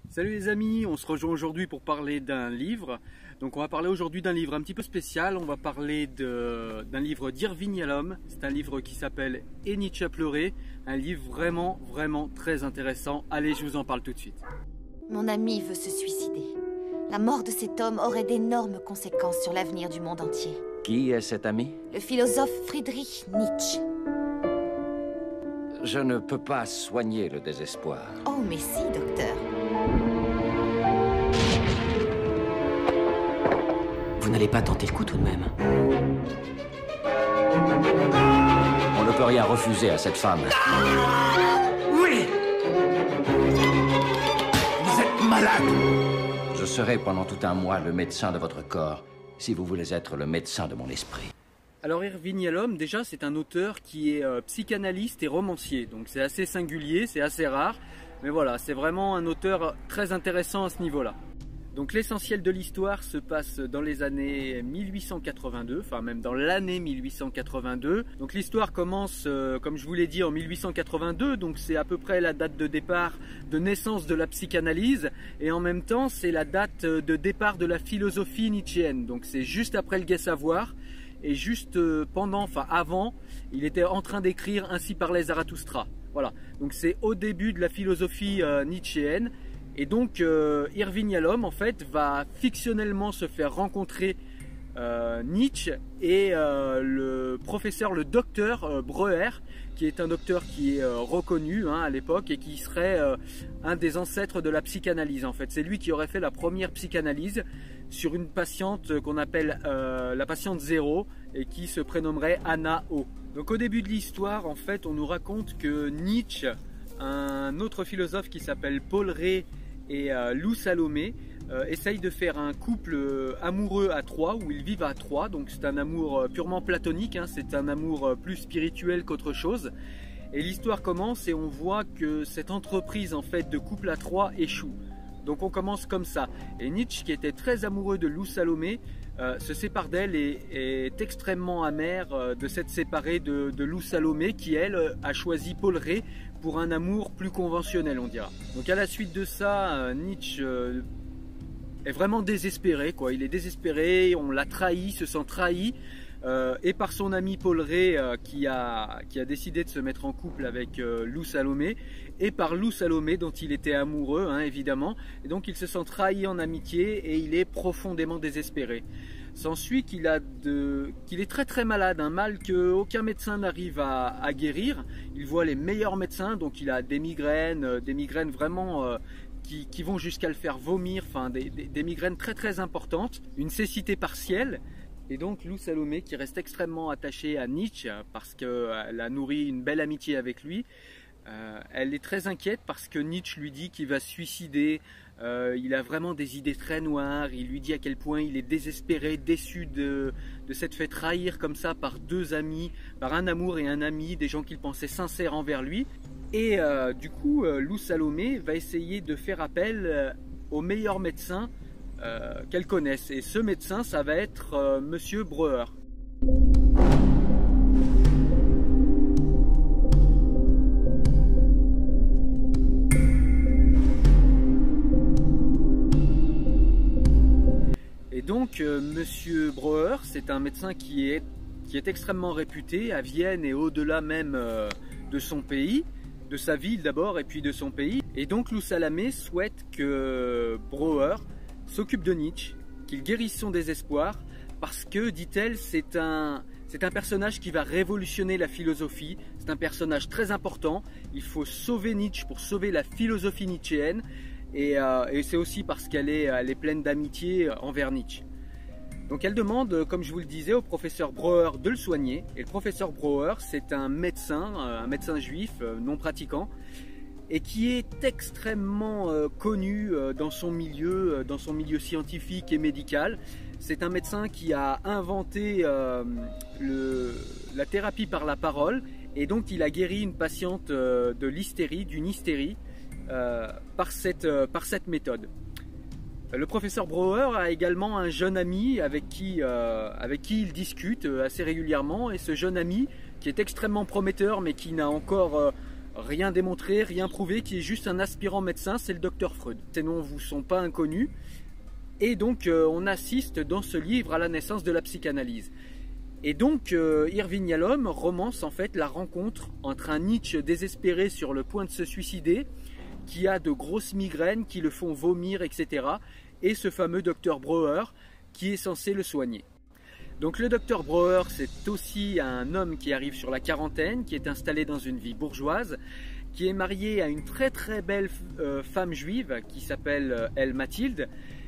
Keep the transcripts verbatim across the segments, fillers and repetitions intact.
Salut les amis, on se rejoint aujourd'hui pour parler d'un livre. Donc on va parler aujourd'hui d'un livre un petit peu spécial. On va parler d'un livre d'Irving Yalom. C'est un livre qui s'appelle Et Nietzsche a pleuré. Un livre vraiment, vraiment très intéressant. Allez, je vous en parle tout de suite. Mon ami veut se suicider. La mort de cet homme aurait d'énormes conséquences sur l'avenir du monde entier. Qui est cet ami? Le philosophe Friedrich Nietzsche. Je ne peux pas soigner le désespoir. Oh, mais si, docteur. Vous n'allez pas tenter le coup tout de même. On ne peut rien refuser à cette femme. Oui! Vous êtes malade! Je serai pendant tout un mois le médecin de votre corps, si vous voulez être le médecin de mon esprit. Alors Irving Yalom, déjà c'est un auteur qui est euh, psychanalyste et romancier. Donc c'est assez singulier, c'est assez rare. Mais voilà, c'est vraiment un auteur très intéressant à ce niveau-là. Donc l'essentiel de l'histoire se passe dans les années mille huit cent quatre-vingt-deux, enfin même dans l'année mille huit cent quatre-vingt-deux. Donc l'histoire commence, euh, comme je vous l'ai dit, en mille huit cent quatre-vingt-deux, donc c'est à peu près la date de départ de naissance de la psychanalyse, et en même temps c'est la date de départ de la philosophie nietzschéenne. Donc c'est juste après le Gai Savoir, et juste euh, pendant, enfin avant, il était en train d'écrire Ainsi parlait Zarathustra. Voilà, donc c'est au début de la philosophie euh, nietzschéenne. Et donc euh, Irving Yalom en fait va fictionnellement se faire rencontrer euh, Nietzsche et euh, le professeur, le docteur euh, Breuer, qui est un docteur qui est euh, reconnu hein, à l'époque et qui serait euh, un des ancêtres de la psychanalyse en fait. C'est lui qui aurait fait la première psychanalyse sur une patiente qu'on appelle euh, la patiente zéro et qui se prénommerait Anna O. Donc au début de l'histoire en fait on nous raconte que Nietzsche, un autre philosophe qui s'appelle Paul Rée et euh, Lou Salomé euh, essayent de faire un couple euh, amoureux à trois, où ils vivent à trois. Donc c'est un amour euh, purement platonique, hein, c'est un amour euh, plus spirituel qu'autre chose. Et l'histoire commence et on voit que cette entreprise en fait de couple à trois échoue. Donc on commence comme ça. Et Nietzsche, qui était très amoureux de Lou Salomé, euh, se sépare d'elle et, et est extrêmement amer euh, de s'être séparé de, de Lou Salomé, qui elle a choisi Paul Rée pour un amour plus conventionnel, on dira. Donc à la suite de ça, euh, Nietzsche euh, est vraiment désespéré, quoi. Il est désespéré, on l'a trahi, se sent trahi, euh, et par son ami Paul Rée euh, qui, a, qui a décidé de se mettre en couple avec euh, Lou Salomé, et par Lou Salomé dont il était amoureux, hein, évidemment. Et donc il se sent trahi en amitié et il est profondément désespéré. S'ensuit qu'il a de, qu'il est très très malade, un mal qu'aucun médecin n'arrive à, à guérir. Il voit les meilleurs médecins, donc il a des migraines, des migraines vraiment euh, qui, qui vont jusqu'à le faire vomir, enfin des, des, des migraines très très importantes, une cécité partielle. Et donc Lou Salomé, qui reste extrêmement attachée à Nietzsche parce qu'elle a nourri une belle amitié avec lui, euh, elle est très inquiète parce que Nietzsche lui dit qu'il va se suicider. Euh, il a vraiment des idées très noires, il lui dit à quel point il est désespéré, déçu de, de s'être fait trahir comme ça par deux amis, par un amour et un ami, des gens qu'il pensait sincères envers lui. Et euh, du coup, euh, Lou Salomé va essayer de faire appel euh, au meilleur médecin euh, qu'elle connaisse. Et ce médecin, ça va être euh, Monsieur Breuer. Et donc, euh, Monsieur Breuer, c'est un médecin qui est, qui est extrêmement réputé à Vienne et au-delà même euh, de son pays, de sa ville d'abord et puis de son pays. Et donc, Lou Salomé souhaite que Breuer s'occupe de Nietzsche, qu'il guérisse son désespoir, parce que, dit-elle, c'est un, c'est un personnage qui va révolutionner la philosophie, c'est un personnage très important, il faut sauver Nietzsche pour sauver la philosophie nietzschéenne. Et, euh, et c'est aussi parce qu'elle est, elle est pleine d'amitié envers Nietzsche. Donc elle demande, comme je vous le disais, au professeur Breuer de le soigner. Et le professeur Breuer, c'est un médecin, un médecin juif non pratiquant, et qui est extrêmement euh, connu euh, dans son milieu, euh, dans son milieu scientifique et médical. C'est un médecin qui a inventé euh, le, la thérapie par la parole, et donc il a guéri une patiente euh, de l'hystérie, d'une hystérie, Euh, par, cette, euh, par cette méthode. Le professeur Breuer a également un jeune ami avec qui, euh, avec qui il discute assez régulièrement, et ce jeune ami, qui est extrêmement prometteur mais qui n'a encore euh, Rien démontré, rien prouvé, qui est juste un aspirant médecin, c'est le docteur Freud. Ces noms vous sont pas inconnus. Et donc euh, on assiste dans ce livre à la naissance de la psychanalyse. Et donc euh, Irving Yalom romance en fait la rencontre entre un Nietzsche désespéré sur le point de se suicider, qui a de grosses migraines qui le font vomir, et cetera, et ce fameux docteur Breuer qui est censé le soigner. Donc le docteur Breuer, c'est aussi un homme qui arrive sur la quarantaine, qui est installé dans une vie bourgeoise, qui est marié à une très très belle euh, femme juive qui s'appelle euh, elle Mathilde,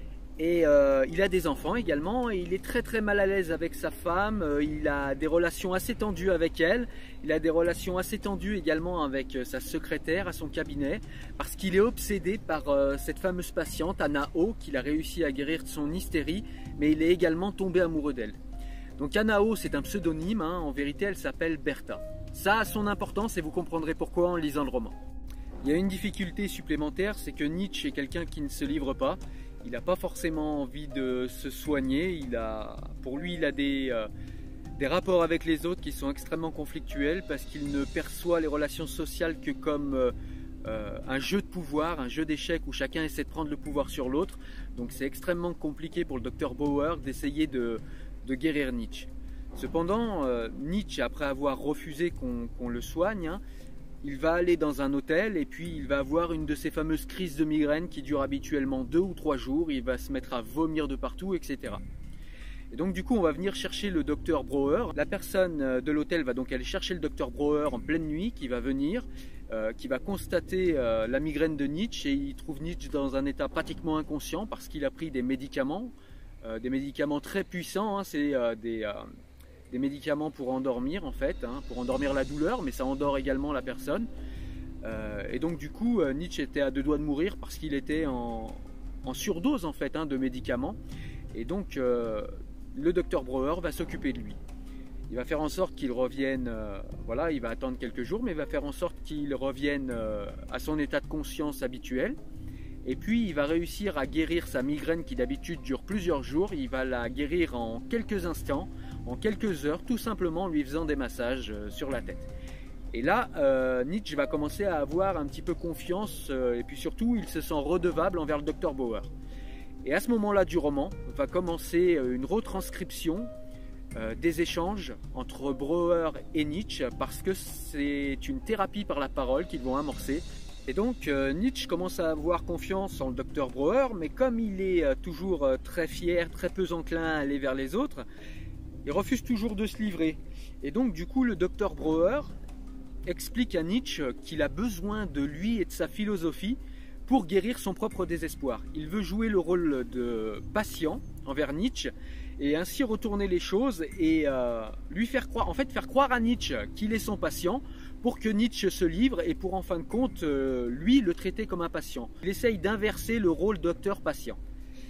et euh, il a des enfants également, et il est très très mal à l'aise avec sa femme, euh, il a des relations assez tendues avec elle, il a des relations assez tendues également avec euh, sa secrétaire à son cabinet, parce qu'il est obsédé par euh, cette fameuse patiente, Anna O, qu'il a réussi à guérir de son hystérie, mais il est également tombé amoureux d'elle. Donc Anna O, c'est un pseudonyme, hein, en vérité elle s'appelle Bertha. Ça a son importance et vous comprendrez pourquoi en lisant le roman. Il y a une difficulté supplémentaire, c'est que Nietzsche est quelqu'un qui ne se livre pas. Il n'a pas forcément envie de se soigner, il a, pour lui il a des, euh, des rapports avec les autres qui sont extrêmement conflictuels parce qu'il ne perçoit les relations sociales que comme euh, euh, un jeu de pouvoir, un jeu d'échecs où chacun essaie de prendre le pouvoir sur l'autre. Donc c'est extrêmement compliqué pour le docteur Breuer d'essayer de, de guérir Nietzsche. Cependant, euh, Nietzsche, après avoir refusé qu'on qu'on le soigne, hein, il va aller dans un hôtel et puis il va avoir une de ces fameuses crises de migraine qui durent habituellement deux ou trois jours. Il va se mettre à vomir de partout, et cetera. Et donc du coup, on va venir chercher le docteur Breuer. La personne de l'hôtel va donc aller chercher le docteur Breuer en pleine nuit, qui va venir, euh, qui va constater euh, la migraine de Nietzsche, et il trouve Nietzsche dans un état pratiquement inconscient parce qu'il a pris des médicaments, euh, des médicaments très puissants, hein, c'est euh, des... Euh, des médicaments pour endormir en fait, hein, pour endormir la douleur, mais ça endort également la personne. Euh, et donc du coup, euh, Nietzsche était à deux doigts de mourir parce qu'il était en, en surdose en fait, hein, de médicaments. Et donc euh, le docteur Breuer va s'occuper de lui. Il va faire en sorte qu'il revienne, euh, voilà, il va attendre quelques jours, mais il va faire en sorte qu'il revienne euh, à son état de conscience habituel. Et puis il va réussir à guérir sa migraine qui d'habitude dure plusieurs jours. Il va la guérir en quelques instants, en quelques heures, tout simplement en lui faisant des massages sur la tête. Et là, euh, Nietzsche va commencer à avoir un petit peu confiance, euh, et puis surtout, il se sent redevable envers le docteur Breuer. Et à ce moment-là du roman, va commencer une retranscription euh, des échanges entre Breuer et Nietzsche, parce que c'est une thérapie par la parole qu'ils vont amorcer. Et donc euh, Nietzsche commence à avoir confiance en le docteur Breuer, mais comme il est euh, toujours euh, très fier, très peu enclin à aller vers les autres, il refuse toujours de se livrer. Et donc du coup le docteur Breuer explique à Nietzsche qu'il a besoin de lui et de sa philosophie pour guérir son propre désespoir. Il veut jouer le rôle de patient envers Nietzsche et ainsi retourner les choses et euh, lui faire croire, en fait faire croire à Nietzsche qu'il est son patient, pour que Nietzsche se livre et pour en fin de compte, euh, lui, le traiter comme un patient. Il essaye d'inverser le rôle docteur-patient.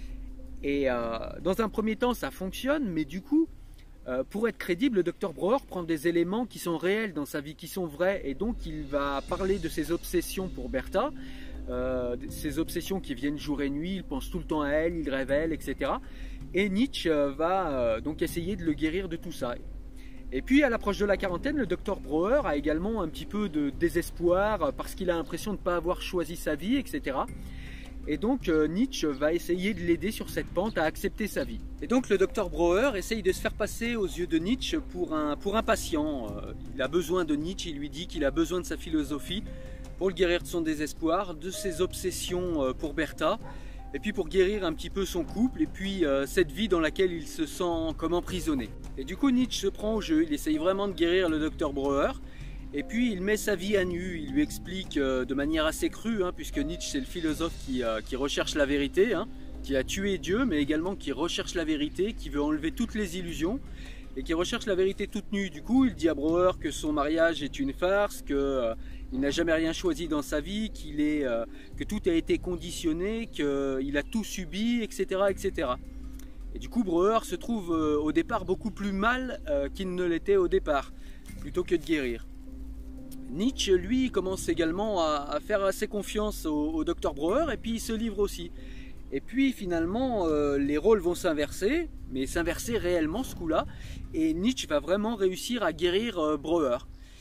Et euh, dans un premier temps, ça fonctionne, mais du coup, euh, pour être crédible, le docteur Breuer prend des éléments qui sont réels dans sa vie, qui sont vrais, et donc il va parler de ses obsessions pour Bertha, euh, ses obsessions qui viennent jour et nuit, il pense tout le temps à elle, il rêve à elle, et cetera. Et Nietzsche va euh, donc essayer de le guérir de tout ça. Et puis à l'approche de la quarantaine, le docteur Breuer a également un petit peu de désespoir parce qu'il a l'impression de ne pas avoir choisi sa vie, et cetera. Et donc euh, Nietzsche va essayer de l'aider sur cette pente à accepter sa vie. Et donc le docteur Breuer essaye de se faire passer aux yeux de Nietzsche pour un, pour un patient. Euh, il a besoin de Nietzsche, il lui dit qu'il a besoin de sa philosophie pour le guérir de son désespoir, de ses obsessions euh, pour Bertha, et puis pour guérir un petit peu son couple, et puis euh, cette vie dans laquelle il se sent comme emprisonné. Et du coup Nietzsche se prend au jeu, il essaye vraiment de guérir le docteur Breuer, et puis il met sa vie à nu, il lui explique euh, de manière assez crue, hein, puisque Nietzsche c'est le philosophe qui, euh, qui recherche la vérité, hein, qui a tué Dieu, mais également qui recherche la vérité, qui veut enlever toutes les illusions, et qui recherche la vérité toute nue. Du coup il dit à Breuer que son mariage est une farce, que... Euh, il n'a jamais rien choisi dans sa vie, qu'il est, euh, que tout a été conditionné, qu'il a tout subi, et cetera, et cetera. Et du coup, Breuer se trouve euh, au départ beaucoup plus mal euh, qu'il ne l'était au départ, plutôt que de guérir. Nietzsche, lui, commence également à, à faire assez confiance au, au docteur Breuer, et puis il se livre aussi. Et puis finalement, euh, les rôles vont s'inverser, mais s'inverser réellement ce coup-là, et Nietzsche va vraiment réussir à guérir euh, Breuer.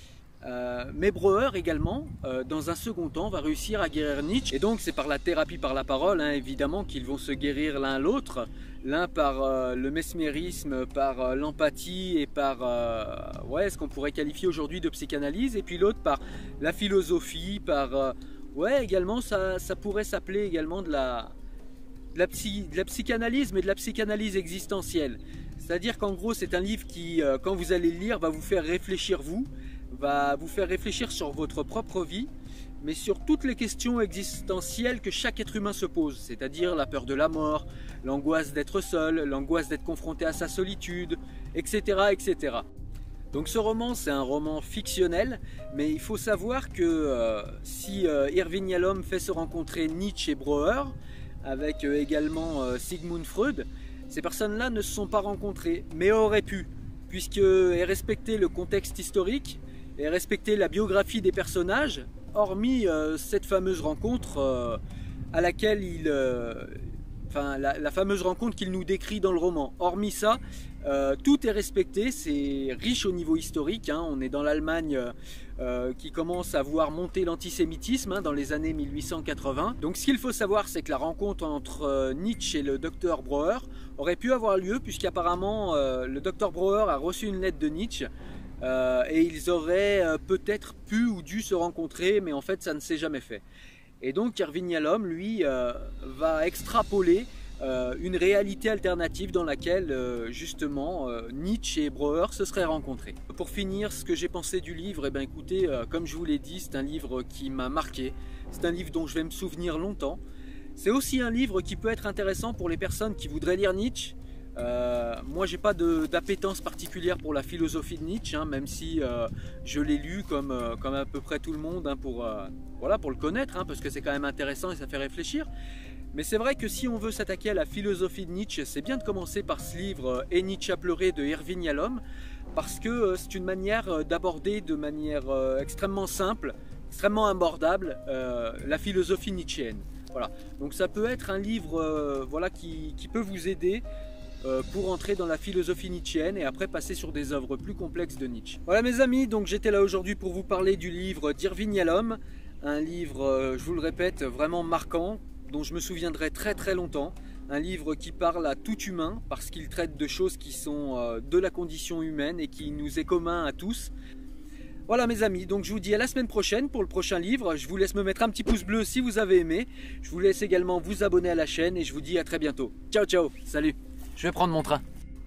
Euh, mais Breuer également, euh, dans un second temps, va réussir à guérir Nietzsche. Et donc c'est par la thérapie par la parole, hein, évidemment, qu'ils vont se guérir l'un l'autre. L'un par euh, le mesmérisme, par euh, l'empathie et par euh, ouais, ce qu'on pourrait qualifier aujourd'hui de psychanalyse. Et puis l'autre par la philosophie, par... Euh, ouais, également, ça, ça pourrait s'appeler également de la, de, la psy, de la psychanalyse, mais de la psychanalyse existentielle. C'est-à-dire qu'en gros, c'est un livre qui, euh, quand vous allez le lire, va vous faire réfléchir vous, va vous faire réfléchir sur votre propre vie, mais sur toutes les questions existentielles que chaque être humain se pose, c'est-à-dire la peur de la mort, l'angoisse d'être seul, l'angoisse d'être confronté à sa solitude, et cetera, et cetera. Donc ce roman, c'est un roman fictionnel, mais il faut savoir que euh, si euh, Irving Yalom fait se rencontrer Nietzsche et Breuer, avec euh, également euh, Sigmund Freud, ces personnes-là ne se sont pas rencontrées, mais auraient pu, puisqu'elles respectaient le contexte historique, et respecter la biographie des personnages, hormis euh, cette fameuse rencontre euh, à laquelle il... Euh, enfin, la, la fameuse rencontre qu'il nous décrit dans le roman. Hormis ça, euh, tout est respecté, c'est riche au niveau historique, hein. On est dans l'Allemagne euh, qui commence à voir monter l'antisémitisme, hein, dans les années mille huit cent quatre-vingts. Donc ce qu'il faut savoir, c'est que la rencontre entre euh, Nietzsche et le docteur Breuer aurait pu avoir lieu, puisqu'apparemment euh, le docteur Breuer a reçu une lettre de Nietzsche, Euh, et ils auraient euh, peut-être pu ou dû se rencontrer, mais en fait ça ne s'est jamais fait. Et donc Irving Yalom, lui, euh, va extrapoler euh, une réalité alternative dans laquelle euh, justement euh, Nietzsche et Breuer se seraient rencontrés. Pour finir, ce que j'ai pensé du livre, eh bien, écoutez, euh, comme je vous l'ai dit, c'est un livre qui m'a marqué, c'est un livre dont je vais me souvenir longtemps. C'est aussi un livre qui peut être intéressant pour les personnes qui voudraient lire Nietzsche. Euh, moi j'ai pas d'appétence particulière pour la philosophie de Nietzsche, hein, même si euh, je l'ai lu comme, euh, comme à peu près tout le monde, hein, pour, euh, voilà, pour le connaître, hein, parce que c'est quand même intéressant et ça fait réfléchir. Mais c'est vrai que si on veut s'attaquer à la philosophie de Nietzsche, c'est bien de commencer par ce livre euh, Et Nietzsche a pleuré de Irving Yalom, parce que euh, c'est une manière euh, d'aborder de manière euh, extrêmement simple, extrêmement abordable, euh, la philosophie nietzschéenne. Voilà. Donc ça peut être un livre euh, voilà, qui, qui peut vous aider pour entrer dans la philosophie nietzschéenne et après passer sur des œuvres plus complexes de Nietzsche. Voilà mes amis, donc j'étais là aujourd'hui pour vous parler du livre d'Irving Yalom, un livre, je vous le répète, vraiment marquant, dont je me souviendrai très très longtemps, un livre qui parle à tout humain parce qu'il traite de choses qui sont de la condition humaine et qui nous est commun à tous. Voilà mes amis, donc je vous dis à la semaine prochaine pour le prochain livre. Je vous laisse me mettre un petit pouce bleu si vous avez aimé. Je vous laisse également vous abonner à la chaîne et je vous dis à très bientôt. Ciao ciao, salut. Je vais prendre mon train.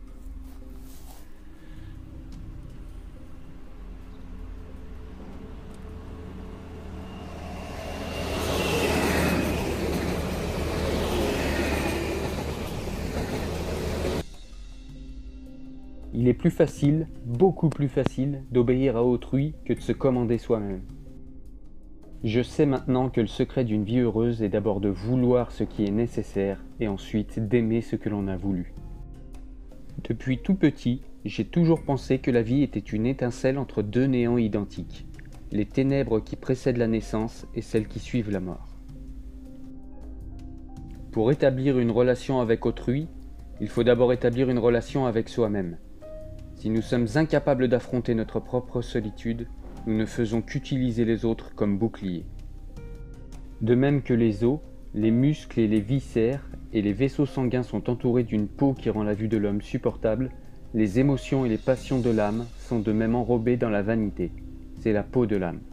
Il est plus facile, beaucoup plus facile, d'obéir à autrui que de se commander soi-même. Je sais maintenant que le secret d'une vie heureuse est d'abord de vouloir ce qui est nécessaire et ensuite d'aimer ce que l'on a voulu. Depuis tout petit, j'ai toujours pensé que la vie était une étincelle entre deux néants identiques, les ténèbres qui précèdent la naissance et celles qui suivent la mort. Pour établir une relation avec autrui, il faut d'abord établir une relation avec soi-même. Si nous sommes incapables d'affronter notre propre solitude, nous ne faisons qu'utiliser les autres comme boucliers. De même que les os, les muscles et les viscères et les vaisseaux sanguins sont entourés d'une peau qui rend la vue de l'homme supportable, les émotions et les passions de l'âme sont de même enrobées dans la vanité. C'est la peau de l'âme.